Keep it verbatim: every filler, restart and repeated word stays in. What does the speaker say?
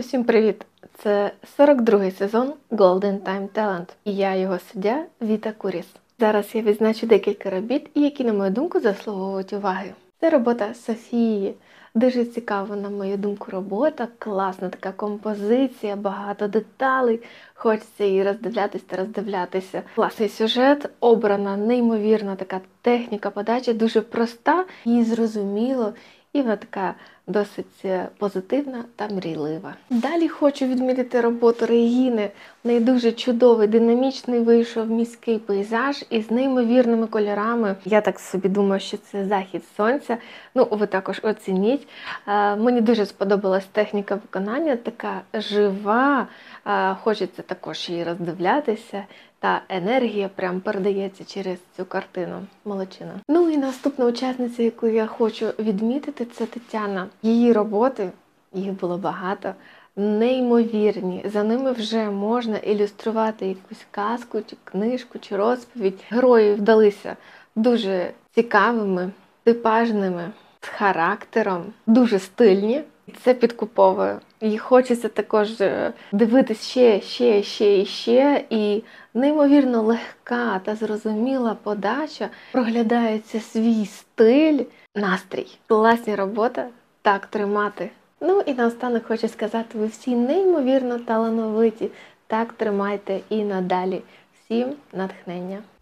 Усім привіт! Це сорок другий сезон Golden Time Talent і я його суддя Віта Куріс. Зараз я відзначу декілька робіт, які, на мою думку, заслуговують уваги. Це робота Софії. Дуже цікава, на мою думку, робота, класна така композиція, багато деталей, хочеться її роздивлятися та роздивлятися. Класний сюжет, обрана неймовірна така техніка подачі, дуже проста і зрозуміло, і вона така досить позитивна та мрійлива. Далі хочу відмітити роботу Регіни. В неї дуже чудовий, динамічний вийшов міський пейзаж із неймовірними кольорами. Я так собі думаю, що це захід сонця. Ну, ви також оцініть. Е, мені дуже сподобалась техніка виконання, така жива. Е, хочеться також її роздивлятися. Та енергія прям передається через цю картину. Молодчина. Ну і наступна учасниця, яку я хочу відмітити, це Тетяна. Її роботи, їх було багато, неймовірні. За ними вже можна ілюструвати якусь казку, чи книжку, чи розповідь. Герої вдалися дуже цікавими, типажними, з характером, дуже стильні. Це підкуповує. І хочеться також дивитись ще, ще, ще і ще. І неймовірно легка та зрозуміла подача. Проглядається свій стиль, настрій. Класна робота. Так тримати. Ну і наостанок хочу сказати, ви всі неймовірно талановиті. Так тримайте і надалі. Всім натхнення.